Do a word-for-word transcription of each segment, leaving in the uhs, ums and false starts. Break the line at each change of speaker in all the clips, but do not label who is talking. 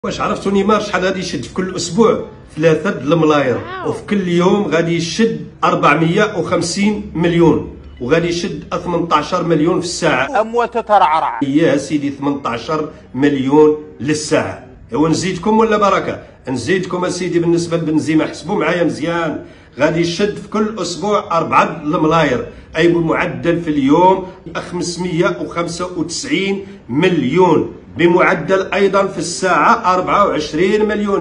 واش عرفتوا نيمار شحال غادي يشد في كل اسبوع؟ ثلاثة د الملاير، وفي كل يوم غادي يشد أربعمية وخمسين مليون، وغادي يشد ثمنطاش مليون في الساعه.
اموات ترعرع
يا سيدي ثمنطاش مليون للساعه. ايوا نزيدكم ولا بركه؟ نزيدكم اسيدي. بالنسبه لبنزيما حسبوا معايا مزيان، غادي يشد في كل اسبوع أربعة الملاير، اي بمعدل في اليوم خمسمية وخمسة وتسعين مليون، بمعدل ايضا في الساعه أربعة وعشرين مليون.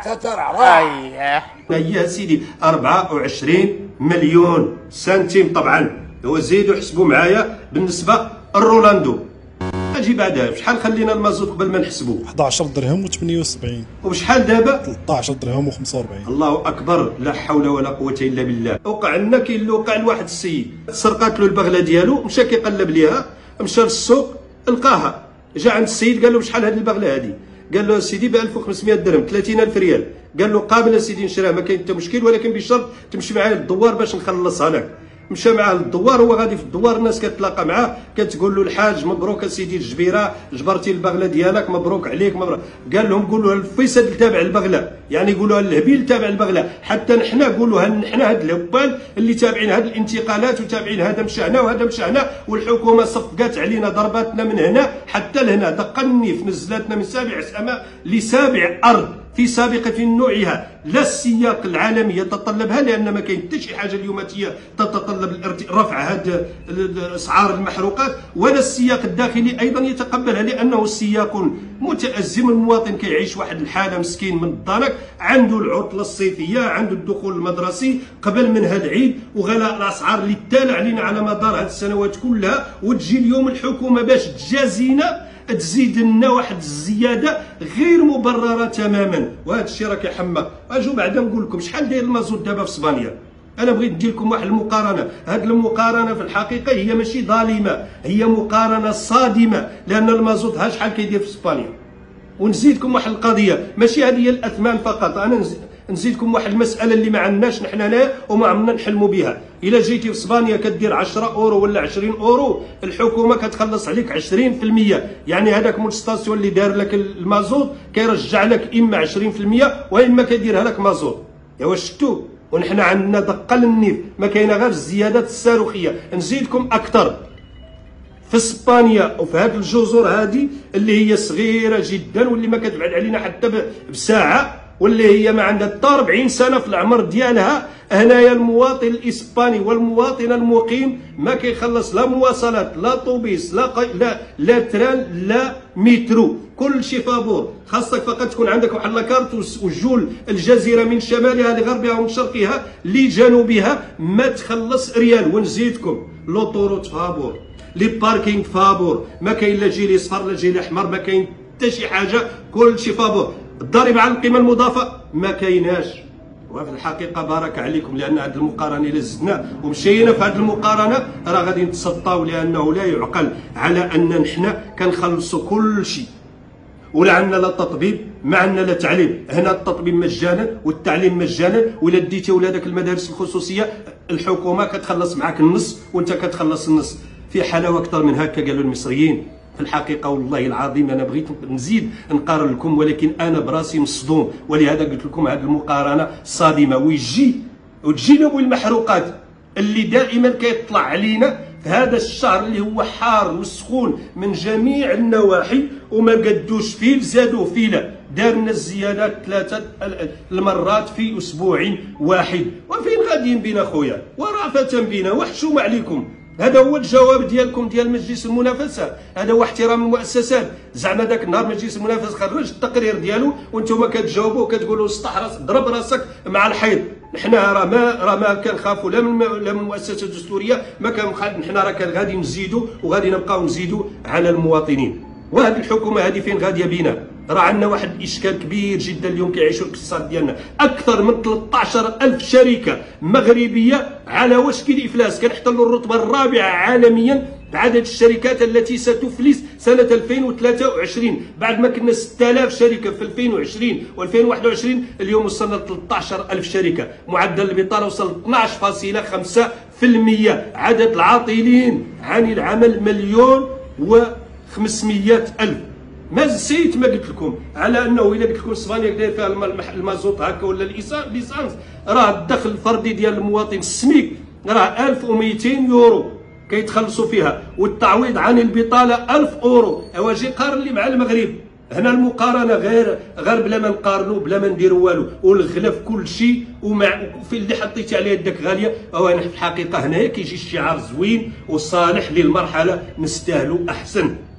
اييه
يا سيدي أربعة وعشرين مليون سنتيم. طبعا وزيدوا حسبوا معايا بالنسبه الرولاندو. اجي بعدها بشحال خلينا المازوت قبل ما نحسبوا؟
أحد عشر درهم وثمانية وسبعين.
وبشحال دابا؟
ثلاثة عشر درهم وخمسة وأربعين.
الله اكبر، لا حول ولا قوه الا بالله. وقع لنا كاين اللي وقع لواحد السيد سرقات له البغله ديالو، مشى كيقلب ليها، مشى للسوق لقاها، جا عند السيد قال له بشحال هذه البغله هذه؟ قال له سيدي ب ألف وخمسمية درهم، ثلاثين ألف ريال. قال له قابل سيدي نشريها، ما كاين حتى مشكل، ولكن بشرط تمشي معايا للدوار باش نخلصها لك. مشى معاه للدوار، هو غادي في الدوار الناس كتلاقى معاه كتقول له الحاج مبروك سيدي الجبيره، جبرتي البغله ديالك، مبروك عليك مبروك. قال لهم قولوا الفيصل تابع البغله، يعني قولوا الهبيل تابع البغله، حتى نحنا قولوا نحنا هاد الهبال اللي تابعين هاد الانتقالات وتابعين هذا مشى هنا وهذا مشى هنا، والحكومه صفقات علينا ضرباتنا من هنا حتى لهنا، دق النيف نزلتنا من سابع سماء لسابع ارض في سابقة نوعها. لا السياق العالمي يتطلبها، لأن ما كاين حتى شي حاجة اليوماتية تتطلب رفع هذه أسعار المحروقات، ولا السياق الداخلي أيضا يتقبلها، لأنه سياق متأزم. المواطن كيعيش واحد الحالة مسكين من الضنك، عنده العطلة الصيفية، عنده الدخول المدرسي قبل من هذا العيد، وغلاء الأسعار اللي تالى علينا على مدار هذه السنوات كلها، وتجي اليوم الحكومة باش تجازينا تزيد لنا واحد الزياده غير مبرره تماما. وهذا الشيء راه كيحمق. اجوا بعدا نقول لكم شحال داير المازوت دابا في اسبانيا. انا بغيت ندير لكم واحد المقارنه، هذه المقارنه في الحقيقه هي ماشي ظالمه، هي مقارنه صادمه، لان المازوت ها شحال كيدير في اسبانيا. ونزيدكم واحد القضيه، ماشي هذه هي الاثمان فقط، انا نزيدكم واحد المساله اللي ما عندناش نحن هنا وما عمرنا نحلموا بها. الا جيتي في اسبانيا كدير عشرة اورو ولا عشرين اورو، الحكومه كتخلص عليك عشرين في المية، يعني هذاك مول ستاسيون اللي دار لك المازوت كيرجع لك اما عشرين في المية واما كيديرها لك مازوت. ايوا شفتوا؟ ونحن عندنا دقه للنيف، ما كاينه غير الزيادات الصاروخيه. نزيدكم اكثر، في اسبانيا وفي هذه الجزر هذه اللي هي صغيره جدا واللي ما كتبعد علينا حتى بساعه، واللي هي ما عندها حتى أربعين سنه في العمر ديالها، هنايا المواطن الاسباني والمواطن المقيم ما كيخلص لا مواصلات، لا طوبيس، لا قي... لا لا تران، لا مترو، كل شيء فابور. خاصك فقط تكون عندك واحد لاكارت وجول الجزيره من شمالها لغربها ومن شرقها لجنوبها ما تخلص ريال. ونزيدكم لوطوروت فابور، لي باركينغ فابور، ما كاين لا جيلي صفر لا جيلي احمر، ما كاين حتى شي حاجه، كل شيء فابور. الضريبه على القيمه المضافه ما كايناش. وفي الحقيقه بارك عليكم، لان هذه المقارنه الا زدنا ومشينا في هذه المقارنه راه غادي نتسطاو، لانه لا يعقل على ان نحن كنخلصوا كل شيء، ولا عندنا لا تطبيب، ما عندنا لا تعليم. هنا التطبيب مجانا والتعليم مجانا، ولا ديتي ولادك المدارس الخصوصيه الحكومه كتخلص معاك النص وانت كتخلص النص. في حلاوه اكثر من هكا قالوا المصريين. في الحقيقه والله العظيم انا بغيت نزيد نقارن لكم، ولكن انا براسي مصدوم، ولهذا قلت لكم هذه المقارنه صادمه. ويجي وتجي له المحروقات اللي دائما كيطلع علينا في هذا الشهر اللي هو حار وسخون من جميع النواحي، وما قدوش فيه زادوا فينا، دار لنا الزيادات ثلاثه المرات في اسبوع واحد. وفين غاديين بنا خويا؟ ورأفة بنا وحشومه عليكم. هذا هو الجواب ديالكم ديال مجلس المنافسه، هذا هو احترام المؤسسات. زعما ذاك النهار مجلس المنافسه خرج التقرير ديالو وانتم كتجاوبوا وكتقولوا اسطح راسك، ضرب راسك مع الحيط. نحنا راه ما راه ما كنخافوا لا من لا من المؤسسه الدستوريه، ما كنخاف. نحنا راه كان غادي نزيدوا وغادي نبقاو نزيدوا على المواطنين. وهذه الحكومه هذه فين غاديه بينا؟ راه عندنا واحد الاشكال كبير جدا اليوم كيعيشوا الاقتصاد ديالنا. اكثر من ثلاثة عشر ألف شركه مغربيه على وشك الافلاس، كنحتلوا الرتبه الرابعه عالميا بعدد الشركات التي ستفلس سنه ألفين وثلاثة وعشرين. بعد ما كنا ستة آلاف شركه في ألفين وعشرين وألفين وواحد وعشرين، اليوم وصلنا ل ثلاثة عشر ألف شركه، معدل البطاله وصل اثناش فاصلة خمسة في المية، عدد العاطلين عن العمل مليون وخمسمية ألف. ما نسيت ما قلت لكم على انه الا قلت لكم اسبانيا داير فيها المازوت هكا ولا ليسانس، راه الدخل الفردي ديال المواطن السميك راه ألف ومئتين يورو كيتخلصوا فيها، والتعويض عن البطاله ألف اورو. اوا جي قارن لي مع المغرب، هنا المقارنه غير غير بلا ما نقارنوا بلا ما نديروا والو، والغلا في كل شيء، ومع في اللي حطيتي عليه يدك غاليه. هو في الحقيقه هنايا كيجي الشعار زوين وصالح للمرحله، نستاهلوا احسن.